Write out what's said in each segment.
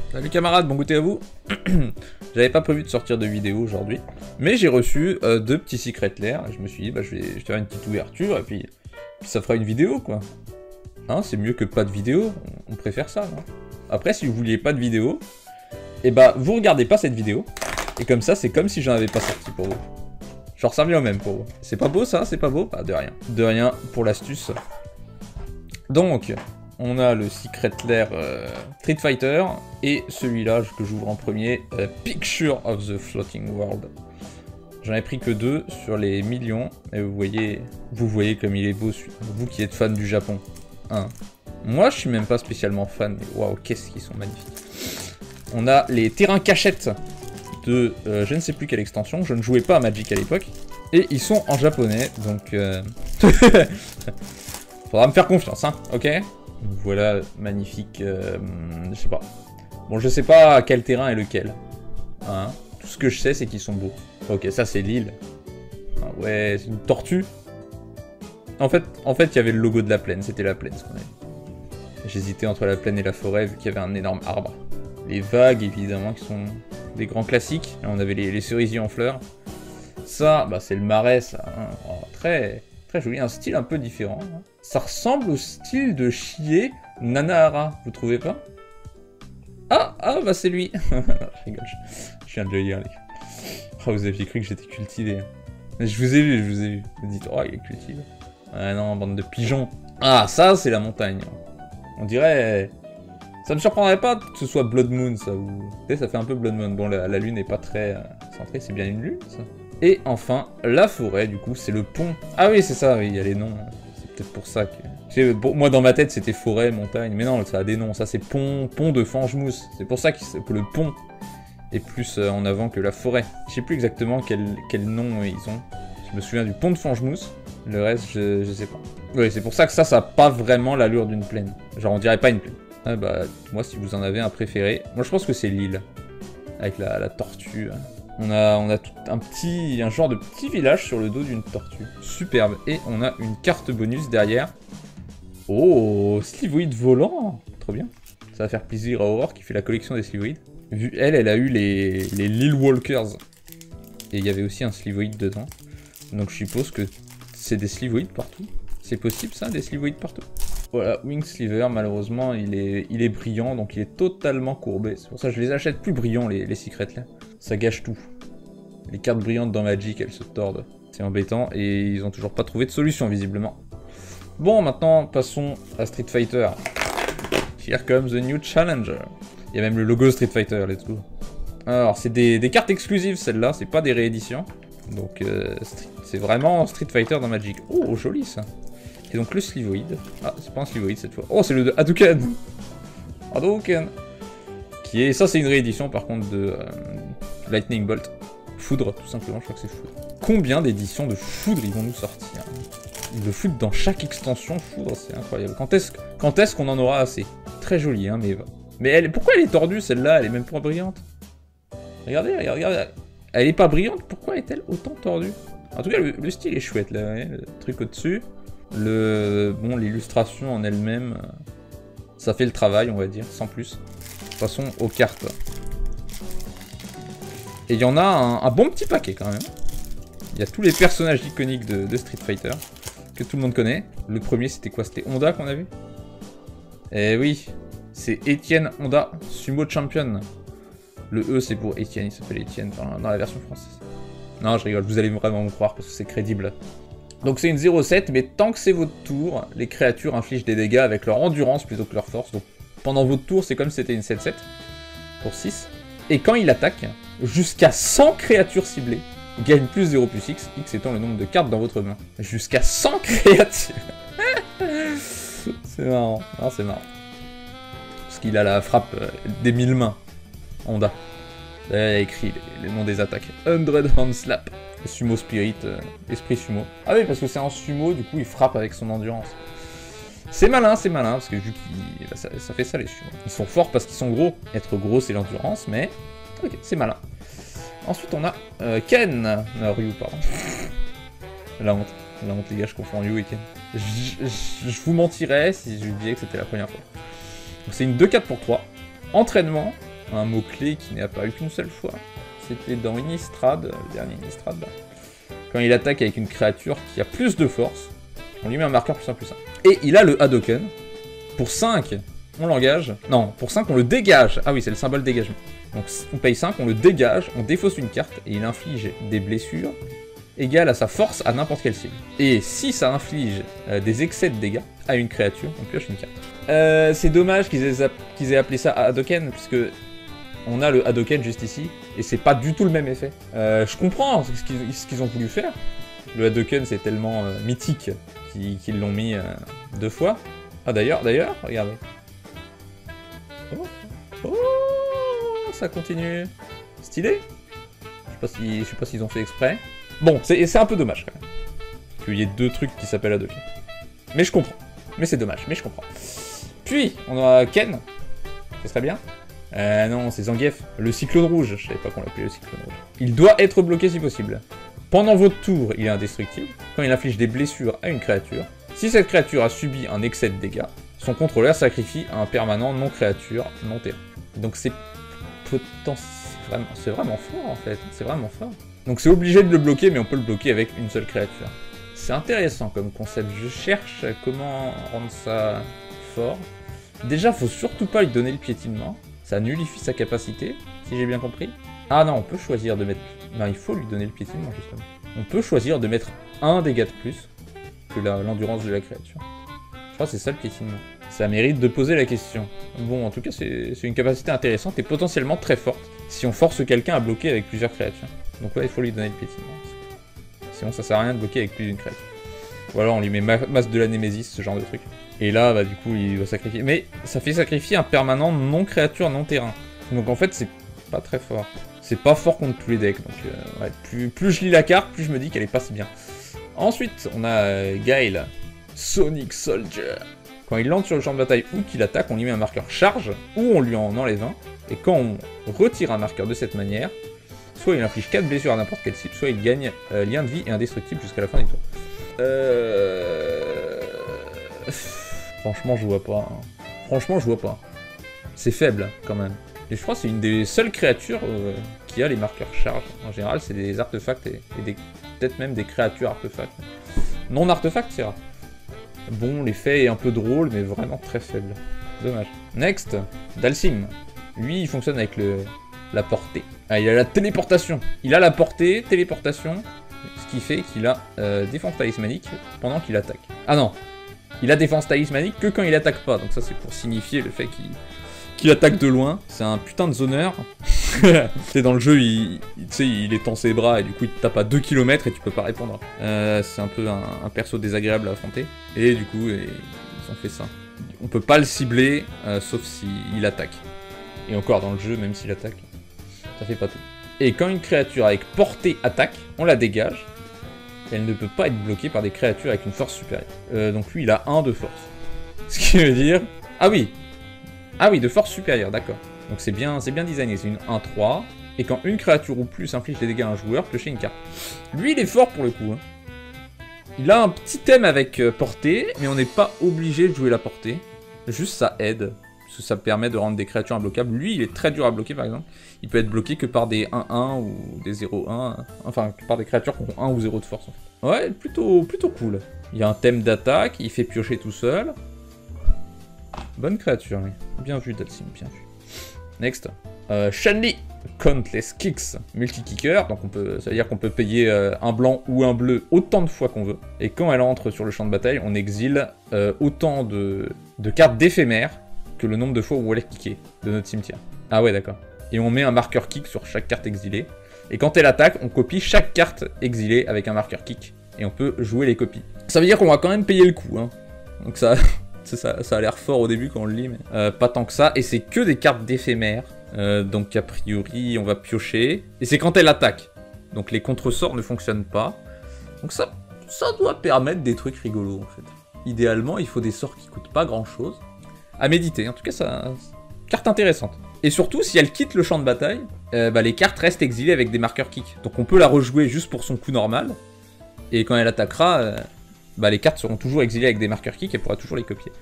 Salut camarades, bon goûter à vous. J'avais pas prévu de sortir de vidéo aujourd'hui, mais j'ai reçu deux petits secrets lair. Je me suis dit, bah je vais faire une petite ouverture et puis ça fera une vidéo quoi. Hein, c'est mieux que pas de vidéo, on préfère ça. Non? Après, si vous vouliez pas de vidéo, et bah vous regardez pas cette vidéo, et comme ça, c'est comme si j'en avais pas sorti pour vous. Genre ça revient au même pour vous. C'est pas beau ça, c'est pas beau? Bah de rien. De rien pour l'astuce. Donc, on a le Secret Lair Street Fighter, et celui-là que j'ouvre en premier, Picture of the Floating World. J'en ai pris que 2 sur les millions, et vous voyez comme il est beau celui-là. Vous qui êtes fan du Japon. Hein. Moi je suis même pas spécialement fan, mais waouh, qu'est-ce qu'ils sont magnifiques. On a les terrains cachettes de je ne sais plus quelle extension, je ne jouais pas à Magic à l'époque, et ils sont en japonais, donc faudra me faire confiance, hein, ok? Voilà, magnifique, je sais pas. Bon, je sais pas quel terrain est lequel. Hein. Tout ce que je sais, c'est qu'ils sont beaux. Ok, ça c'est l'île. Ah, ouais, c'est une tortue. En fait, il y avait le logo de la plaine, c'était la plaine, ce qu'on avait. J'hésitais entre la plaine et la forêt, vu qu'il y avait un énorme arbre. Les vagues, évidemment, qui sont des grands classiques. Là, on avait les cerisiers en fleurs. Ça, bah, c'est le marais, ça. Hein. Oh, très joli, un style un peu différent. Hein. Ça ressemble au style de Chie Nanahara, vous trouvez pas? Ah, bah c'est lui. Non, je rigole, je viens de le lire, les gars. Oh, vous aviez cru que j'étais cultivé. Mais je vous ai vu. Vous dites, oh, il est cultivé. Ah non, bande de pigeons. Ah, ça, c'est la montagne. On dirait... Ça me surprendrait pas que ce soit Blood Moon, ça. Ou... Tu sais, ça fait un peu Blood Moon. Bon, la lune n'est pas très centrée, c'est bien une lune, ça. Et enfin, la forêt, du coup, c'est le pont. Ah oui, c'est ça, oui, il y a les noms. C'est peut-être pour ça que... Moi, dans ma tête, c'était forêt, montagne. Mais non, ça a des noms. Ça, c'est pont de Fangemousse. C'est pour ça que le pont est plus en avant que la forêt. Je sais plus exactement quel nom ils ont. Je me souviens du pont de Fangemousse. Le reste, je sais pas. Oui, c'est pour ça que ça a pas vraiment l'allure d'une plaine. Genre, on dirait pas une plaine. Ah bah, moi, si vous en avez un préféré... Moi, je pense que c'est l'île. Avec la tortue. On a tout un genre de petit village sur le dos d'une tortue. Superbe. Et on a une carte bonus derrière. Oh, Slivoïde volant. Trop bien. Ça va faire plaisir à Aurore qui fait la collection des Slivoïdes. Vu elle a eu les Lil Walkers. Et il y avait aussi un Slivoïde dedans. Donc je suppose que c'est des Slivoïdes partout. C'est possible ça, des Slivoïdes partout? Voilà, Wing Sliver, malheureusement, il est brillant, donc il est totalement courbé. C'est pour ça que je les achète plus brillants, les secrets là. Ça gâche tout. Les cartes brillantes dans Magic, elles se tordent. C'est embêtant, et ils ont toujours pas trouvé de solution, visiblement. Bon, maintenant, passons à Street Fighter. Here comes the new challenger. Il y a même le logo Street Fighter, let's go. Alors, c'est des cartes exclusives, celles-là, c'est pas des rééditions. Donc, c'est vraiment Street Fighter dans Magic. Oh, joli, ça. Et donc, le Slivoïde. Ah, c'est pas un Slivoïde, cette fois. Oh, c'est le de Hadouken. Hadouken. Ça, c'est une réédition, par contre, de Lightning Bolt. Foudre, tout simplement, je crois que c'est Foudre. Combien d'éditions de Foudre ils vont nous sortir? Ils le foutent dans chaque extension, Foudre, c'est incroyable. Quand est-ce qu'on en aura assez? Très joli, hein, mais pourquoi elle est tordue, celle-là? Elle est même pas brillante. Regardez. Elle est pas brillante, pourquoi est-elle autant tordue? En tout cas, le style est chouette, là, ouais, le truc au-dessus. Bon, l'illustration en elle-même, ça fait le travail, on va dire, sans plus. Passons aux cartes. Et il y en a un bon petit paquet, quand même. Il y a tous les personnages iconiques de Street Fighter, que tout le monde connaît. Le premier, c'était quoi? C'était Honda qu'on a vu? Eh oui, c'est Etienne Honda, Sumo Champion. Le E, c'est pour Etienne, il s'appelle Etienne dans la version française. Non, je rigole, vous allez vraiment me croire, parce que c'est crédible. Donc c'est une 0,7, mais tant que c'est votre tour, les créatures infligent des dégâts avec leur endurance plutôt que leur force. Donc pendant votre tour, c'est comme si c'était une 7-7 pour 6. Et quand il attaque, jusqu'à 100 créatures ciblées gagnent plus 0 plus X, X étant le nombre de cartes dans votre main. Jusqu'à 100 créatures. C'est marrant. Non, c'est marrant. Parce qu'il a la frappe des 1000 mains. Honda. Là, il y a écrit les noms des attaques. 100 Hand Slap. Sumo Spirit, Esprit Sumo. Ah oui, parce que c'est un sumo, du coup il frappe avec son endurance. C'est malin, parce que vu qu'il... Bah, ça fait ça les sumos. Ils sont forts parce qu'ils sont gros. Être gros c'est l'endurance, mais... Ok, c'est malin. Ensuite on a Ken. Ryu, pardon. La honte les gars, je confonds Ryu et Ken. Je vous mentirais si je vous disais que c'était la première fois. Donc c'est une 2-4 pour 3. Entraînement, un mot-clé qui n'est apparu qu'une seule fois. C'était dans Innistrad, le dernier Innistrad. Là. Quand il attaque avec une créature qui a plus de force, on lui met un marqueur +1/+1. Et il a le Hadoken. Pour 5, on l'engage. Non, pour 5, on le dégage. Ah oui, c'est le symbole dégagement. Donc on paye 5, on le dégage, on défausse une carte et il inflige des blessures égales à sa force à n'importe quelle cible. Et si ça inflige des excès de dégâts à une créature, on pioche une carte. C'est dommage qu'ils aient appelé ça Hadoken, puisque on a le Hadoken juste ici, et c'est pas du tout le même effet. Je comprends ce qu'ils ont voulu faire. Le Hadoken, c'est tellement mythique qu'ils l'ont mis 2 fois. Ah d'ailleurs, regardez. Oh, ça continue. Stylé. Je sais pas s'ils ont fait exprès. Bon, c'est un peu dommage quand même. Qu'il y ait 2 trucs qui s'appellent Hadoken. Mais je comprends. Mais c'est dommage, mais je comprends. Puis, on a Ken. Ce serait bien. Non, c'est Zangief. Le cyclone rouge. Je savais pas qu'on l'appelait le cyclone rouge. Il doit être bloqué si possible. Pendant votre tour, il est indestructible. Quand il inflige des blessures à une créature, si cette créature a subi un excès de dégâts, son contrôleur sacrifie un permanent non-créature, non-terrain. Donc c'est vraiment fort en fait. C'est vraiment fort. Donc c'est obligé de le bloquer, mais on peut le bloquer avec une seule créature. C'est intéressant comme concept. Je cherche comment rendre ça fort. Déjà, faut surtout pas lui donner le piétinement. Ça nullifie sa capacité, si j'ai bien compris. Ah non, on peut choisir de mettre... Non, il faut lui donner le piétinement, justement. On peut choisir de mettre un dégât de plus que l'endurance de la créature. Je crois que c'est ça le piétinement. Ça mérite de poser la question. Bon, en tout cas, c'est une capacité intéressante et potentiellement très forte si on force quelqu'un à bloquer avec plusieurs créatures. Donc ouais, il faut lui donner le piétinement. Sinon, ça sert à rien de bloquer avec plus d'une créature. Ou alors on lui met masse de la Némésis, ce genre de truc. Et là, bah du coup, il va sacrifier. Mais ça fait sacrifier un permanent non-créature, non-terrain. Donc en fait, c'est pas très fort. C'est pas fort contre tous les decks. Donc ouais, plus je lis la carte, plus je me dis qu'elle est pas si bien. Ensuite, on a Gaël, Sonic Soldier. Quand il lance sur le champ de bataille ou qu'il attaque, on lui met un marqueur charge, ou on lui en enlève un. Et quand on retire un marqueur de cette manière, soit il inflige 4 blessures à n'importe quelle cible, soit il gagne lien de vie et indestructible jusqu'à la fin du tour. Franchement, je vois pas. Hein. Franchement, je vois pas. C'est faible, quand même. Et je crois que c'est une des seules créatures qui a les marqueurs charge. En général, c'est des artefacts et peut-être même des créatures artefacts. Non artefacts, c'est rare. Bon, l'effet est un peu drôle, mais vraiment très faible. Dommage. Next, Dhalsim. Lui, il fonctionne avec la portée. Ah, il a la téléportation. Il a la portée, téléportation, ce qui fait qu'il a défense talismanique pendant qu'il attaque. Ah non, il a défense talismanique que quand il attaque pas. Donc ça, c'est pour signifier le fait qu'il attaque de loin. C'est un putain de zoneur. C'est dans le jeu, tu sais, il étend ses bras et du coup, il te tape à 2 km et tu peux pas répondre. C'est un peu un perso désagréable à affronter. Et du coup, ils ont fait ça. On peut pas le cibler, sauf s'il attaque. Et encore, dans le jeu, même s'il attaque, ça fait pas tout. Et quand une créature avec portée attaque, on la dégage. Elle ne peut pas être bloquée par des créatures avec une force supérieure. Donc lui, il a 1 de force. Ce qui veut dire... Ah oui, de force supérieure, d'accord. Donc c'est bien designé, c'est une 1-3. Et quand une créature ou plus inflige des dégâts à un joueur, piochez une carte. Lui, il est fort pour le coup. Hein. Il a un petit thème avec portée, mais on n'est pas obligé de jouer la portée. Juste ça aide. Parce que ça permet de rendre des créatures imbloquables. Lui, il est très dur à bloquer, par exemple. Il peut être bloqué que par des 1-1 ou des 0-1. Enfin, que par des créatures qui ont 1 ou 0 de force. En fait. Ouais, plutôt cool. Il y a un thème d'attaque, il fait piocher tout seul. Bonne créature, oui. Bien vu, Dhalsim, bien vu. Next. Shanli. Countless Kicks. Multi-kicker. Donc ça veut dire qu'on peut payer un blanc ou un bleu autant de fois qu'on veut. Et quand elle entre sur le champ de bataille, on exile autant de cartes d'éphémères que le nombre de fois où elle est kickée de notre cimetière. Ah ouais, d'accord. Et on met un marqueur kick sur chaque carte exilée. Et quand elle attaque, on copie chaque carte exilée avec un marqueur kick. Et on peut jouer les copies. Ça veut dire qu'on va quand même payer le coup. Hein. Donc ça a l'air fort au début quand on le lit, mais pas tant que ça. Et c'est que des cartes d'éphémères. Donc a priori, on va piocher. Et c'est quand elle attaque. Donc les contre-sorts ne fonctionnent pas. Donc ça doit permettre des trucs rigolos, en fait. Idéalement, il faut des sorts qui coûtent pas grand-chose. À méditer, en tout cas, ça... Carte intéressante. Et surtout, si elle quitte le champ de bataille, les cartes restent exilées avec des marqueurs kick. Donc on peut la rejouer juste pour son coup normal. Et quand elle attaquera, les cartes seront toujours exilées avec des marqueurs kick et elle pourra toujours les copier.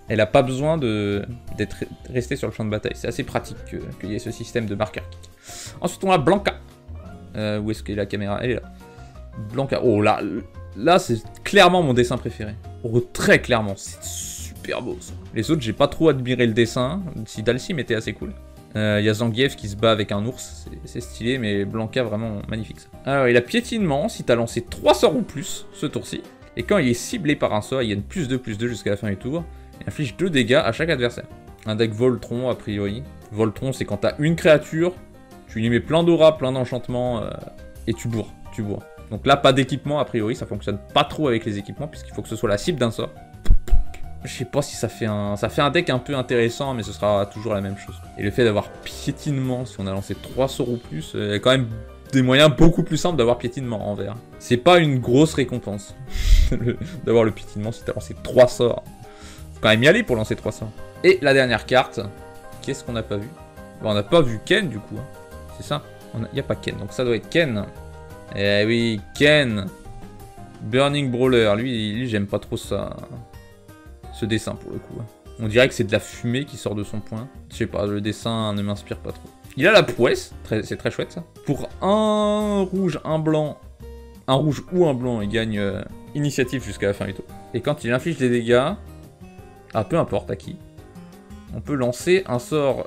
Elle a pas besoin d'être restée sur le champ de bataille. C'est assez pratique qu'il y ait ce système de marqueur kick. Ensuite, on a Blanca. Où est-ce qu'est la caméra? Elle est là. Blanca. Oh, là c'est clairement mon dessin préféré. Oh, très clairement. C'est super beau, ça. Les autres, j'ai pas trop admiré le dessin. Si Dhalsim était assez cool. Il y a Zangief qui se bat avec un ours. C'est stylé, mais Blanca, vraiment magnifique, ça. Alors, il a piétinement si t'as lancé 3 sorts ou plus ce tour-ci. Et quand il est ciblé par un sort, il gagne +2/+2 jusqu'à la fin du tour. Il inflige 2 dégâts à chaque adversaire. Un deck Voltron, a priori. Voltron, c'est quand t'as une créature, tu lui mets plein d'aura, plein d'enchantements, et tu bourres. Donc là, pas d'équipement, a priori, ça fonctionne pas trop avec les équipements, puisqu'il faut que ce soit la cible d'un sort. Je sais pas si ça fait un deck un peu intéressant, mais ce sera toujours la même chose. Et le fait d'avoir piétinement, si on a lancé 3 sorts ou plus, il y a quand même des moyens beaucoup plus simples d'avoir piétinement en vert. C'est pas une grosse récompense d'avoir le piétinement si t'as lancé 3 sorts. Faut quand même y aller pour lancer 3 sorts. Et la dernière carte, qu'est-ce qu'on n'a pas vu? Bon, on n'a pas vu Ken du coup, hein. C'est ça? Il n'y a pas Ken, donc ça doit être Ken. Eh oui, Ken. Burning Brawler, lui j'aime pas trop ça. Ce dessin pour le coup. On dirait que c'est de la fumée qui sort de son poing. Je sais pas, le dessin ne m'inspire pas trop. Il a la prouesse, c'est très chouette ça. Pour un rouge, un blanc, un rouge ou un blanc, il gagne initiative jusqu'à la fin du tour. Et quand il inflige des dégâts, peu importe à qui, on peut lancer un sort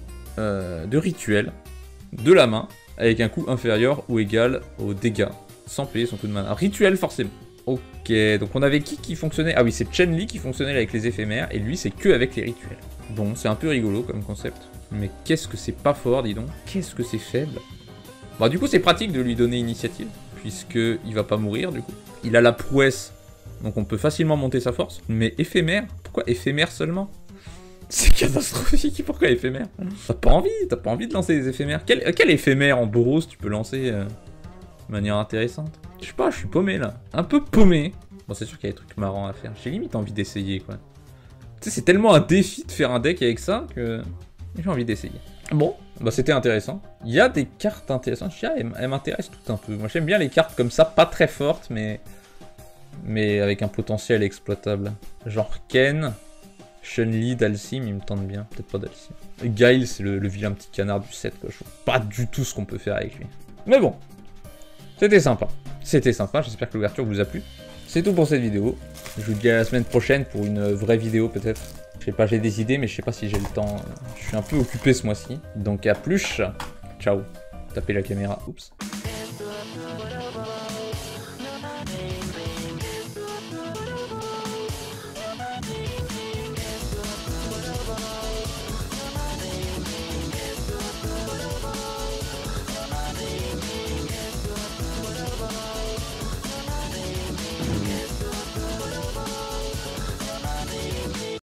de rituel de la main avec un coût inférieur ou égal aux dégâts, sans payer son coup de mana. Rituel forcément. Ok, donc on avait qui fonctionnait? Ah oui, c'est Chen-Li qui fonctionnait avec les éphémères, et lui c'est que avec les rituels. Bon, c'est un peu rigolo comme concept. Mais qu'est-ce que c'est pas fort, dis donc. Qu'est-ce que c'est faible. Bah du coup c'est pratique de lui donner initiative, puisqu'il va pas mourir du coup. Il a la prouesse, donc on peut facilement monter sa force. Mais éphémère? Pourquoi éphémère seulement? C'est catastrophique, pourquoi éphémère? T'as pas envie de lancer des éphémères? Quel éphémère en Boros tu peux lancer de manière intéressante? Je sais pas, je suis paumé là. Un peu paumé. Bon, c'est sûr qu'il y a des trucs marrants à faire. J'ai limite envie d'essayer quoi. Tu sais, c'est tellement un défi de faire un deck avec ça que j'ai envie d'essayer. Bon, bah c'était intéressant. Il y a des cartes intéressantes. Je dirais, elles m'intéressent tout un peu. Moi j'aime bien les cartes comme ça, pas très fortes, mais avec un potentiel exploitable. Genre Ken, Chun-Li, Dhalsim, il me tente bien. Peut-être pas Dhalsim. Guile, c'est le vilain petit canard du set quoi. Je vois pas du tout ce qu'on peut faire avec lui. Mais bon, c'était sympa. J'espère que l'ouverture vous a plu. C'est tout pour cette vidéo. Je vous dis à la semaine prochaine pour une vraie vidéo peut-être. Je sais pas, j'ai des idées, mais je sais pas si j'ai le temps. Je suis un peu occupé ce mois-ci. Donc à plus. Ciao. Tapez la caméra. Oups.